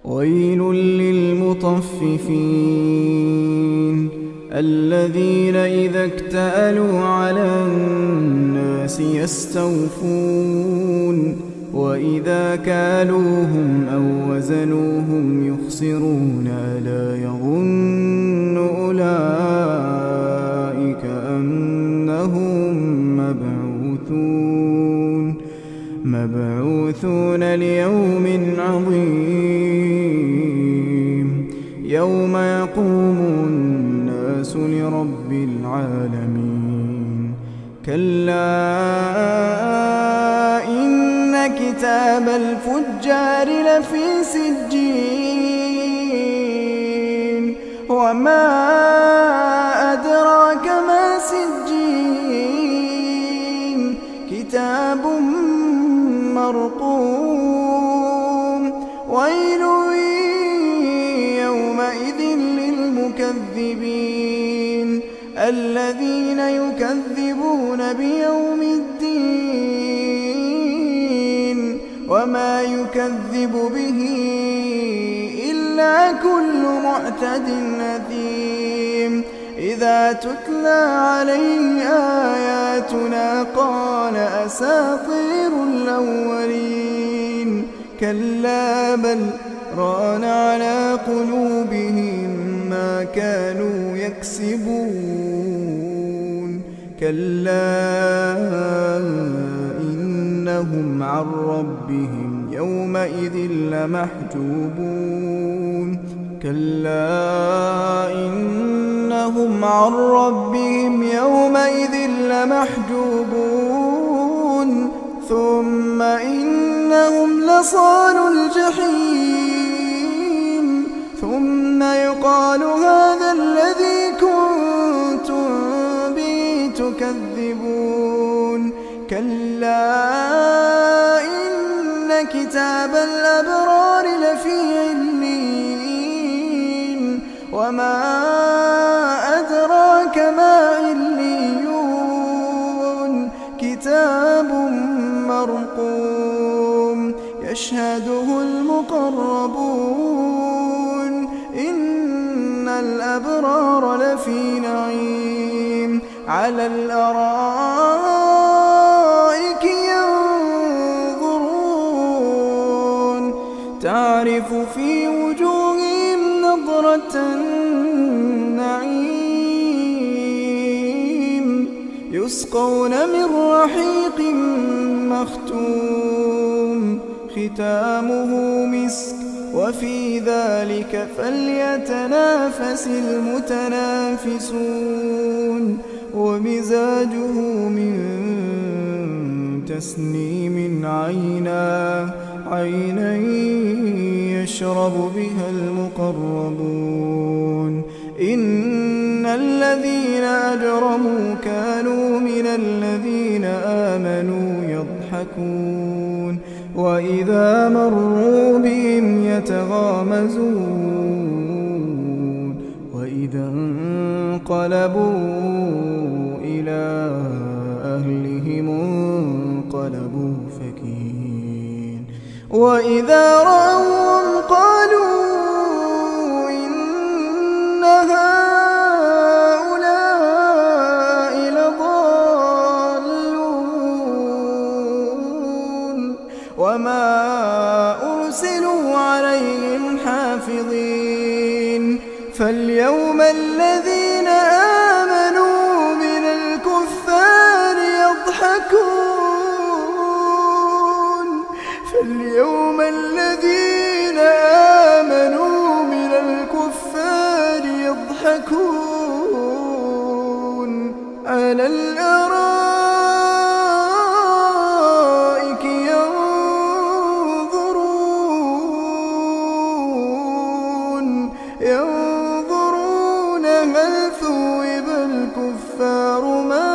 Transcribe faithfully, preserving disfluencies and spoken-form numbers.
ويل للمطففين الذين إذا اكتالوا على الناس يستوفون وإذا كالوهم أو وزنوهم يخسرون. ألا يظن أولئك أنهم مبعوثون مبعوثون ليوم عظيم يوم يقوم الناس لرب العالمين. كلا إن كتاب الفجار لفي سجين وما أدراك ما سجين كتاب مرقوم. ويل يومئذ للمكذبين الذين يكذبون بيوم الدين وما يكذب به إلا كل معتد أثيم. إذا تتلى عليه آياتنا قال أساطير الأولين. كلا بل ران على قلوبهم ما كانوا يكسبون. كلا إنهم عن ربهم يومئذ لمحجوبون. كلا إنهم عن ربهم يومئذ لمحجوبون. ثم إنهم لصالوا الجحيم ثم يقال هذا الذي كنتم به تكذبون. كلا إن كتاب الأبرار لفي عليين وما أدراك ما عليون كتاب مرقوم يشهده المقربون. إن الأبرار لفي نعيم على الأرائك ينظرون تعرف في وجوههم نضرة النعيم يسقون من رحيق مختوم ختامه مسك وفي ذلك فليتنافس المتنافسون. ومزاجه من تسنيم عينا عينا يشرب بها المقربون. إن الذين أجرموا كانوا من الذين آمنوا يضحكون وإذا مروا بهم يتغامزون وإذا انقلبوا إلى أهلهم انقلبوا فكهين. وإذا رأوهم قالوا إن هؤلاء لضالون وما أرسلوا عليهم حافظين. فاليوم الذين آمنوا من الكفار يضحكون فاليوم الذين آمنوا من الكفار يضحكون على الأرائك ينظرون ينظرون هل ثوب الكفار ما